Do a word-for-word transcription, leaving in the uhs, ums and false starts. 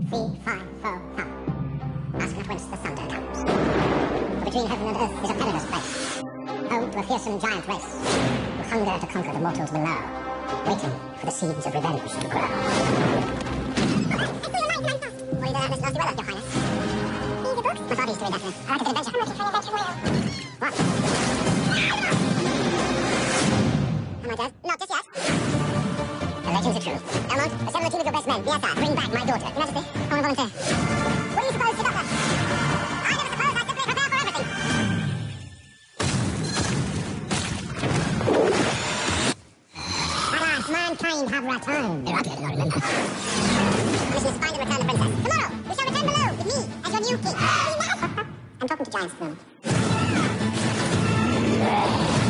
three, five, four, come. Ask not whence the thunder comes. For between heaven and earth is a perilous place, home to a fearsome giant race, who hunger to conquer the mortals below, waiting for the seeds of revenge to grow. What is that nasty weather, Your Highness? Read a book? My father used to read that to me. I like a good adventure. I'm looking for an adventure now. What? Am I dead? Not just yet. The legends are true. Elmont, assemble a team of your best men. Yes, sir. Bring back my daughter. Your Majesty, I want to volunteer. What do you suppose you got her? I never suppose. I simply prepare for everything. Alas, mankind have returned. You're happy, I do not remember. The mission is to find and return the princess. Tomorrow, we shall return below with me as your new king. I'm talking to giants at the moment.